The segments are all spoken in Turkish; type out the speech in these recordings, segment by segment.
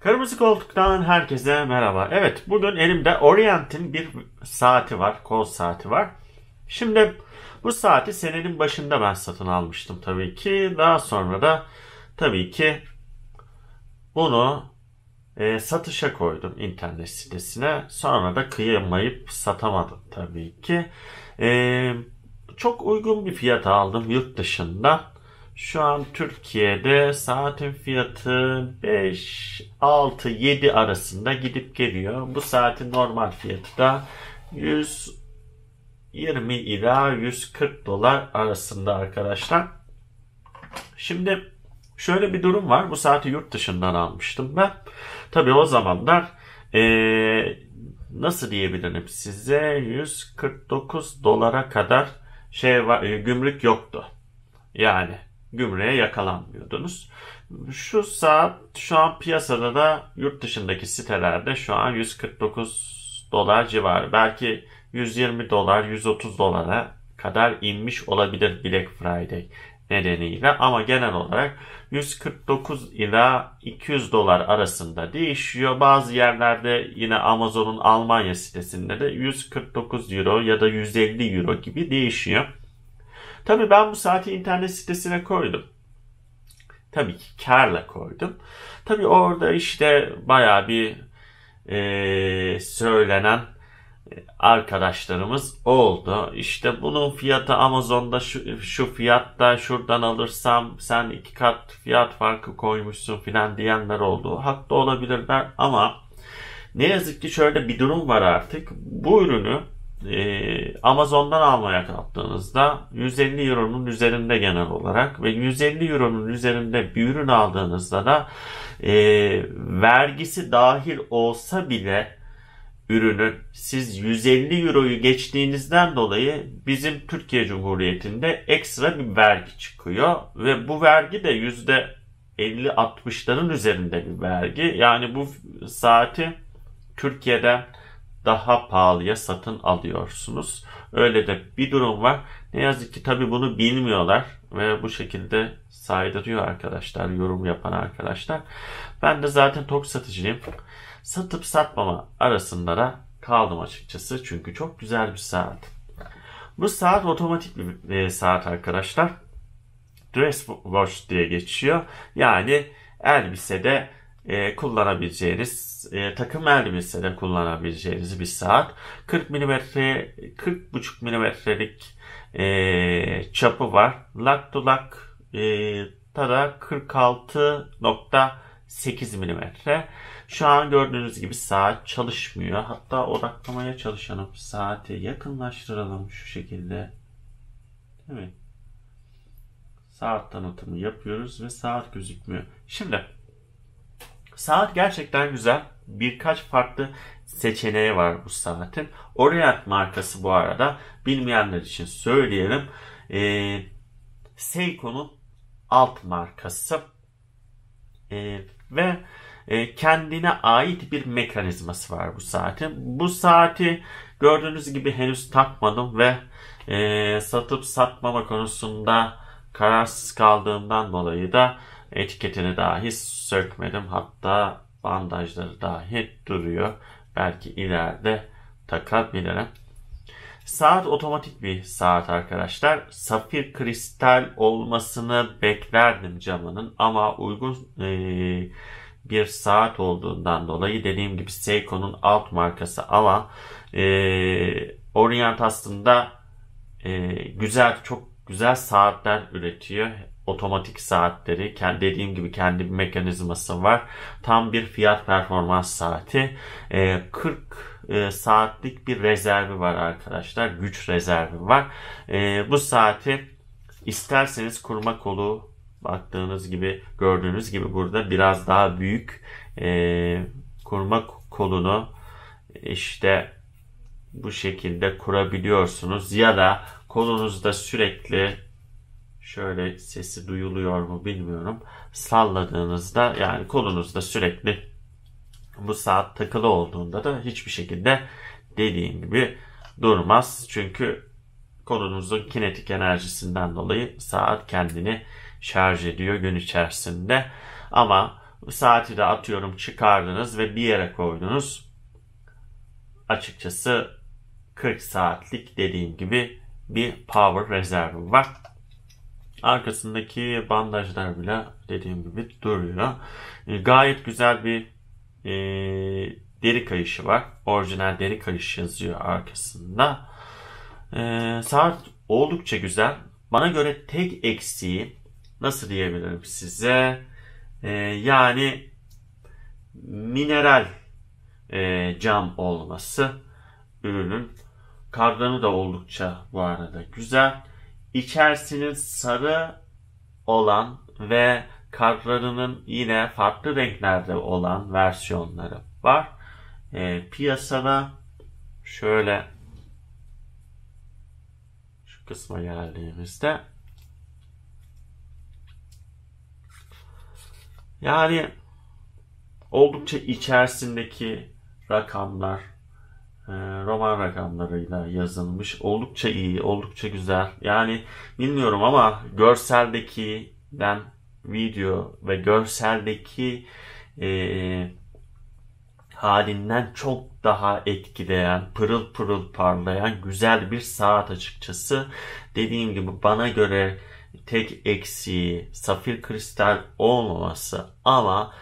Kırmızı Koltuk'tan herkese merhaba. Evet, bugün elimde Orient'in bir saati var, kol saati var. Şimdi bu saati senenin başında ben satın almıştım tabii ki. Daha sonra da tabii ki bunu satışa koydum internet sitesine. Sonra da kıyamayıp satamadım tabii ki. E, Çok uygun bir fiyata aldım yurt dışından. Şu an Türkiye'de saatin fiyatı 5, 6, 7 arasında gidip geliyor. Bu saatin normal fiyatı da 120 ila 140 dolar arasında arkadaşlar. Şimdi şöyle bir durum var. Bu saati yurt dışından almıştım ben. Tabii o zamanlar nasıl diyebilirim size, 149 dolara kadar gümrük yoktu. Yani gümrüğe yakalanmıyordunuz. Şu saat şu an piyasada da yurt dışındaki sitelerde şu an 149 dolar civarı. Belki 120 dolar, 130 dolara kadar inmiş olabilir Black Friday nedeniyle. Ama genel olarak 149 ila 200 dolar arasında değişiyor. Bazı yerlerde yine Amazon'un Almanya sitesinde de 149 euro ya da 150 euro gibi değişiyor. Tabii ben bu saati internet sitesine koydum. Tabii ki kârla koydum. Tabii orada işte bayağı bir söylenen arkadaşlarımız oldu. İşte bunun fiyatı Amazon'da şu fiyatta, şuradan alırsam sen 2 kat fiyat farkı koymuşsun filan diyenler oldu. Haklı olabilirler ama ne yazık ki şöyle bir durum var artık. Bu ürünü Amazon'dan almaya kalktığınızda 150 euronun üzerinde genel olarak ve 150 euronun üzerinde bir ürün aldığınızda da vergisi dahil olsa bile ürünün siz 150 euroyu geçtiğinizden dolayı bizim Türkiye Cumhuriyeti'nde ekstra bir vergi çıkıyor ve bu vergi de %50-60'ların üzerinde bir vergi. Yani bu saati Türkiye'den daha pahalıya satın alıyorsunuz. Öyle de bir durum var. Ne yazık ki tabii bunu bilmiyorlar ve bu şekilde saydırıyor arkadaşlar, yorum yapan arkadaşlar. Ben de zaten tok satıcıyım. Satıp satmama arasında da kaldım açıkçası. Çünkü çok güzel bir saat. Bu saat otomatik bir saat arkadaşlar. Dress watch diye geçiyor. Yani elbisede kullanabileceğiniz, takım elbisede kullanabileceğiniz bir saat. 40 milimetre, 40,5 milimetrelik çapı var. Lock to lock da 46,8 milimetre. Şu an gördüğünüz gibi saat çalışmıyor. Hatta odaklamaya çalışalım. Saati yakınlaştıralım şu şekilde. Değil mi? Saat tanıtımı yapıyoruz ve saat gözükmüyor. Şimdi saat gerçekten güzel. Birkaç farklı seçeneği var bu saatin. Orient markası bu arada. Bilmeyenler için söyleyelim. Seiko'nun alt markası. Ve kendine ait bir mekanizması var bu saatin. Bu saati gördüğünüz gibi henüz takmadım ve satıp satmama konusunda kararsız kaldığımdan dolayı da etiketini dahi sökmedim. Hatta bandajları dahi duruyor. Belki ileride takabilirim. Saat otomatik bir saat arkadaşlar. Safir kristal olmasını beklerdim camının ama uygun bir saat olduğundan dolayı dediğim gibi Seiko'nun alt markası ama Orient aslında çok güzel saatler üretiyor. Otomatik saatleri. Dediğim gibi kendi bir mekanizması var. Tam bir fiyat performans saati. 40 saatlik bir rezervi var arkadaşlar. Güç rezervi var. Bu saati isterseniz kurma kolu, baktığınız gibi, gördüğünüz gibi burada biraz daha büyük kurma kolunu işte bu şekilde kurabiliyorsunuz ya da kolunuzda sürekli, şöyle sesi duyuluyor mu bilmiyorum, salladığınızda, yani kolunuzda sürekli bu saat takılı olduğunda da hiçbir şekilde dediğim gibi durmaz. Çünkü kolunuzun kinetik enerjisinden dolayı saat kendini şarj ediyor gün içerisinde. Ama Saati de atıyorum çıkardınız ve bir yere koydunuz. Açıkçası 40 saatlik dediğim gibi bir power rezervi var. Arkasındaki bandajlar bile dediğim gibi duruyor. Gayet güzel bir deri kayışı var. Orijinal deri kayış yazıyor arkasında. Saat oldukça güzel. Bana göre tek eksiği nasıl diyebilirim size? Yani mineral cam olması ürünün. Kadranı da oldukça bu arada güzel. İçerisinin sarı olan ve kadranının yine farklı renklerde olan versiyonları var. Piyasada şöyle şu kısma geldiğimizde yani oldukça içerisindeki rakamlar Roman rakamlarıyla yazılmış. Oldukça iyi, oldukça güzel. Yani bilmiyorum ama görseldeki video ve görseldeki halinden çok daha etkileyen, pırıl pırıl parlayan güzel bir saat açıkçası. Dediğim gibi bana göre tek eksiği safir kristal olmaması ama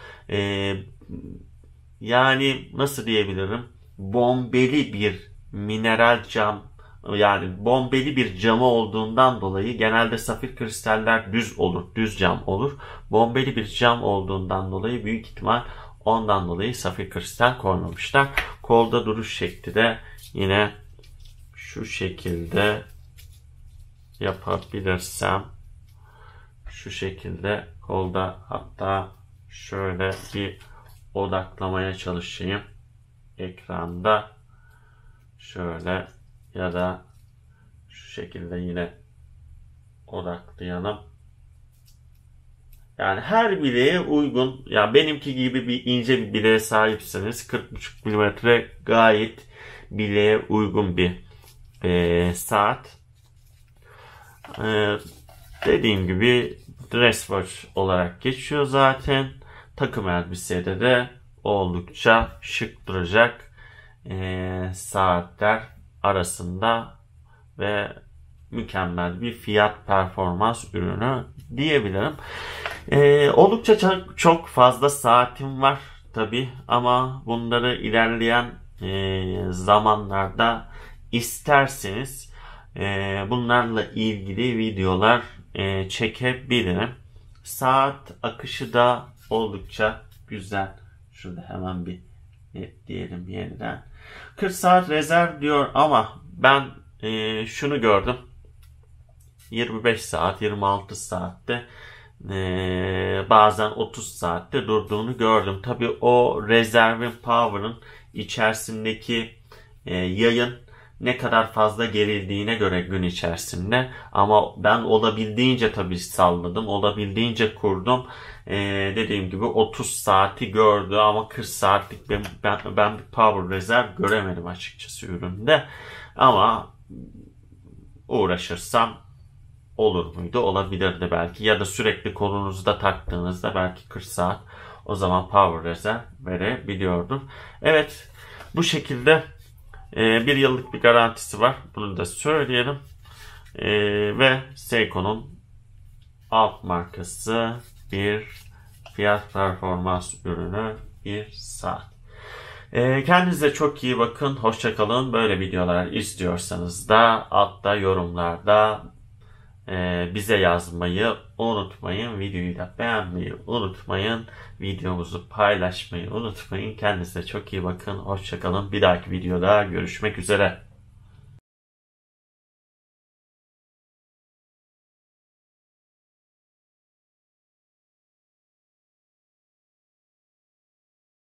yani nasıl diyebilirim? Bombeli bir mineral cam, yani bombeli bir camı olduğundan dolayı genelde safir kristaller düz olur, düz cam olur. Bombeli bir cam olduğundan dolayı büyük ihtimal ondan dolayı safir kristal koymamışlar. Kolda duruş şekli de yine şu şekilde yapabilirsem şu şekilde kolda, hatta şöyle bir odaklamaya çalışayım ekranda, şöyle ya da şu şekilde yine odaklayalım. Yani her bileğe uygun. Ya benimki gibi bir ince bir bileğe sahipseniz 40,5 mm gayet bileğe uygun bir saat. Dediğim gibi dress watch olarak geçiyor zaten. Takım elbisede de oldukça şık duracak saatler arasında ve mükemmel bir fiyat performans ürünü diyebilirim. Oldukça çok fazla saatim var tabi ama bunları ilerleyen zamanlarda isterseniz bunlarla ilgili videolar çekebilirim. Saat akışı da oldukça güzel. Şurada hemen bir diyelim yeniden. 40 saat rezerv diyor ama ben şunu gördüm. 25 saat, 26 saatte bazen 30 saatte durduğunu gördüm. Tabii o rezervin power'ın içerisindeki yayın ne kadar fazla gerildiğine göre gün içerisinde, ama ben olabildiğince tabii salladım, olabildiğince kurdum. Dediğim gibi 30 saati gördü ama 40 saatlik ben bir power rezerv göremedim açıkçası üründe. Ama uğraşırsam olur muydu? Olabilirdi belki. Ya da sürekli kolunuzda taktığınızda belki 40 saat o zaman power rezerv verebiliyordum. Evet, bu şekilde bir yıllık bir garantisi var. Bunu da söyleyelim. Ve Seiko'nun alt markası bir fiyat performans ürünü bir saat. Kendinize çok iyi bakın. Hoşça kalın. Böyle videolar istiyorsanız da altta yorumlarda bize yazmayı unutmayın. Videoyu da beğenmeyi unutmayın. Videomuzu paylaşmayı unutmayın. Kendinize çok iyi bakın. Hoşça kalın. Bir dahaki videoda görüşmek üzere.